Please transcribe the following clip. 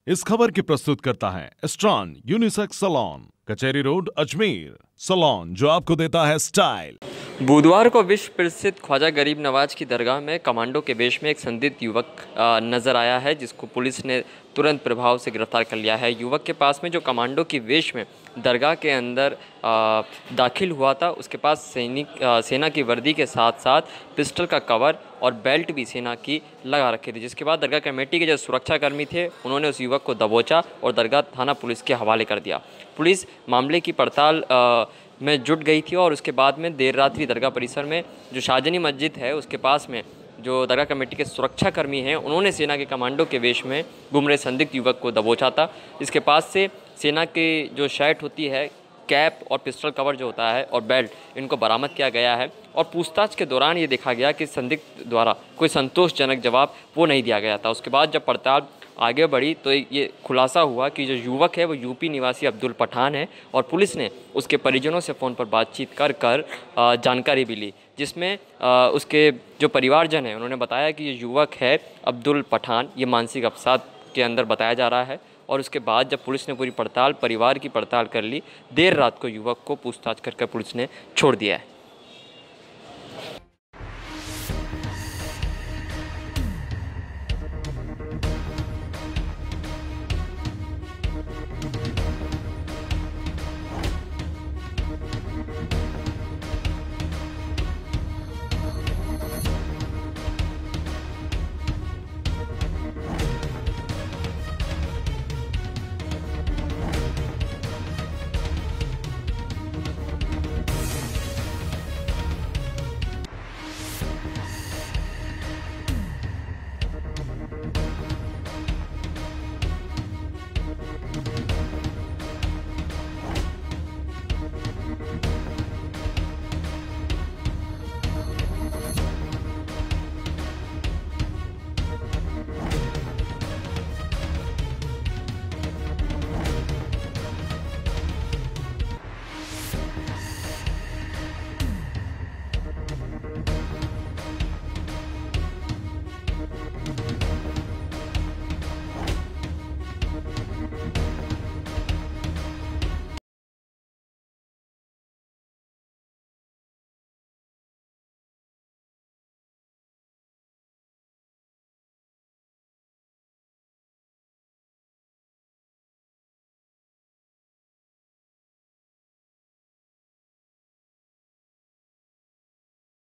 इस खबर की प्रस्तुत करता है स्ट्रॉन unisex salon, Kachahari road, Ajmer. Salon जो आपको देता है स्टाइल। बुधवार को विश्व प्रसिद्ध ख्वाजा गरीब नवाज की दरगाह में कमांडो के वेश में एक संदिग्ध युवक नजर आया है, जिसको पुलिस ने तुरंत प्रभाव से गिरफ्तार कर लिया है। युवक के पास में जो कमांडो की वेश में दरगाह के अंदर दाखिल हुआ था, उसके पास सेना की वर्दी के साथ साथ पिस्टल का कवर और बेल्ट भी सेना की लगा रखी थी। जिसके बाद दरगाह कमेटी के जो सुरक्षाकर्मी थे, उन्होंने उस युवक को दबोचा और दरगाह थाना पुलिस के हवाले कर दिया। पुलिस मामले की पड़ताल में जुट गई थी और उसके बाद में देर रात्रि दरगाह परिसर में जो शाहजनी मस्जिद है, उसके पास में जो दरगाह कमेटी के सुरक्षाकर्मी हैं, उन्होंने सेना के कमांडो के वेश में घूम रहे संदिग्ध युवक को दबोचा था। इसके पास से सेना की जो शर्ट होती है, कैप और पिस्टल कवर जो होता है और बेल्ट, इनको बरामद किया गया है। और पूछताछ के दौरान ये देखा गया कि संदिग्ध द्वारा कोई संतोषजनक जवाब वो नहीं दिया गया था। उसके बाद जब पड़ताल आगे बढ़ी तो ये खुलासा हुआ कि जो युवक है वो यूपी निवासी अब्दुल पठान है और पुलिस ने उसके परिजनों से फ़ोन पर बातचीत कर जानकारी भी ली, जिसमें उसके जो परिवारजन हैं, उन्होंने बताया कि ये युवक है अब्दुल पठान, ये मानसिक अवसाद के अंदर बताया जा रहा है। और उसके बाद जब पुलिस ने पूरी परिवार की पड़ताल कर ली, देर रात को युवक को पूछताछ कर पुलिस ने छोड़ दिया है।